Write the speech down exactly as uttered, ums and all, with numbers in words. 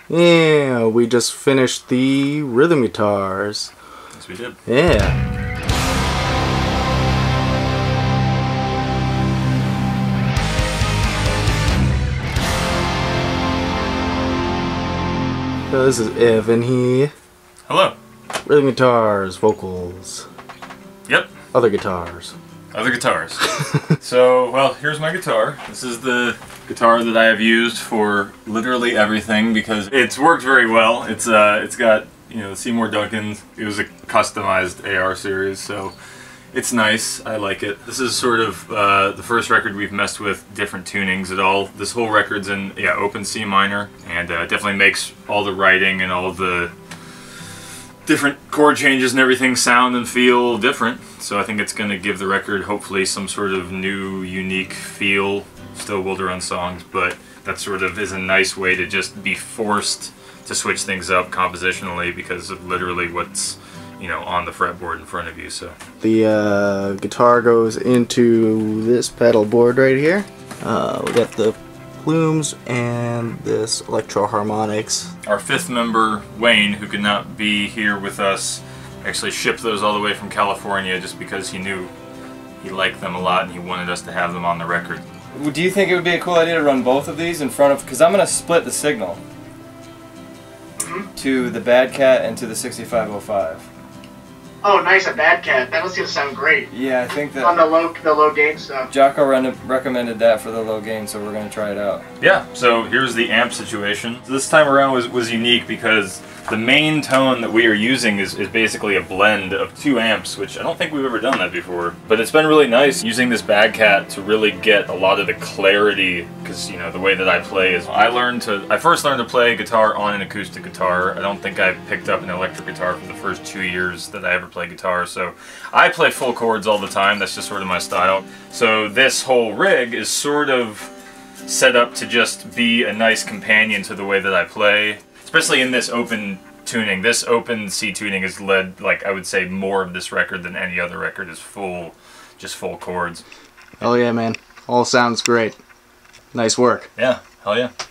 Yeah, we just finished the rhythm guitars. Yes, we did. Yeah. So this is Evan here. Hello. Rhythm guitars, vocals. Yep. Other guitars. Other guitars. So, well, here's my guitar. This is the guitar that I have used for literally everything because it's worked very well. It's uh, it's got, you know, the Seymour Duncans. It was a customized A R series, so it's nice. I like it. This is sort of uh, the first record we've messed with different tunings at all. This whole record's in yeah open C minor, and uh, definitely makes all the writing and all the different chord changes and everything sound and feel different. So I think it's going to give the record hopefully some sort of new, unique feel. Still Will to Run songs, but that sort of is a nice way to just be forced to switch things up compositionally because of literally what's, you know, on the fretboard in front of you. So the uh, guitar goes into this pedal board right here. Uh, we got the plumes and this Electro Harmonics. Our fifth member, Wayne, who could not be here with us, actually shipped those all the way from California just because he knew he liked them a lot and he wanted us to have them on the record. Do you think it would be a cool idea to run both of these in front of, because I'm going to split the signal to the Bad Cat and to the sixty-five oh five. Oh, nice, a Bad Cat. That was gonna sound great. Yeah, I think that on the low, the low gain stuff. Jocko re recommended that for the low gain, so we're gonna try it out. Yeah. So here's the amp situation. So this time around was was unique because the main tone that we are using is, is basically a blend of two amps, which I don't think we've ever done that before. But it's been really nice using this Bad Cat to really get a lot of the clarity, because, you know, the way that I play is I learned to I first learned to play guitar on an acoustic guitar. I don't think I picked up an electric guitar for the first two years that I ever played guitar. So I play full chords all the time. That's just sort of my style. So this whole rig is sort of set up to just be a nice companion to the way that I play. Especially in this open tuning. This open C tuning has led, like, I would say more of this record than any other record is full, just full chords. Oh yeah, man. All sounds great. Nice work. Yeah, hell yeah.